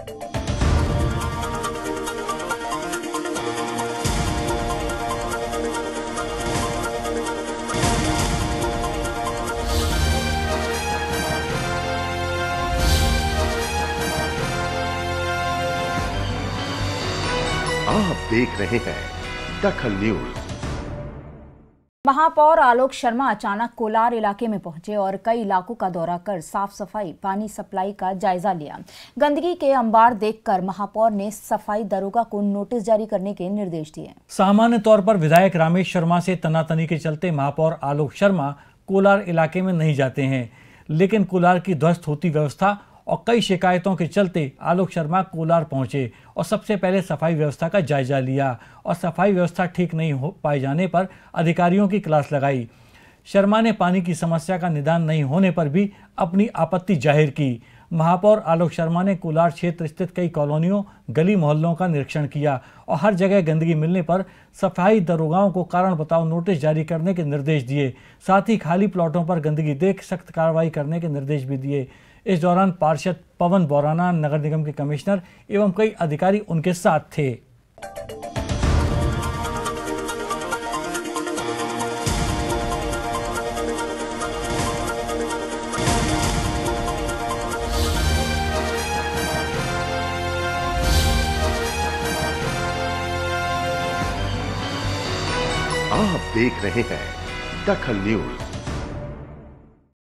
आप देख रहे हैं दखल न्यूज। महापौर आलोक शर्मा अचानक कोलार इलाके में पहुंचे और कई इलाकों का दौरा कर साफ सफाई, पानी सप्लाई का जायजा लिया। गंदगी के अंबार देखकर महापौर ने सफाई दरोगा को नोटिस जारी करने के निर्देश दिए। सामान्य तौर पर विधायक रामेश शर्मा से तनातनी के चलते महापौर आलोक शर्मा कोलार इलाके में नहीं जाते हैं, लेकिन कोलार की ध्वस्त होती व्यवस्था और कई शिकायतों के चलते आलोक शर्मा कोलार पहुंचे और सबसे पहले सफाई व्यवस्था का जायजा लिया और सफाई व्यवस्था ठीक नहीं हो पाए जाने पर अधिकारियों की क्लास लगाई। शर्मा ने पानी की समस्या का निदान नहीं होने पर भी अपनी आपत्ति जाहिर की। महापौर आलोक शर्मा ने कोलार क्षेत्र स्थित कई कॉलोनियों, गली मोहल्लों का निरीक्षण किया और हर जगह गंदगी मिलने पर सफाई दरोगाओं को कारण बताओ नोटिस जारी करने के निर्देश दिए। साथ ही खाली प्लॉटों पर गंदगी देख सख्त कार्रवाई करने के निर्देश भी दिए। इस दौरान पार्षद पवन बोराना, नगर निगम के कमिश्नर एवं कई अधिकारी उनके साथ थे। आप देख रहे हैं दखल न्यूज।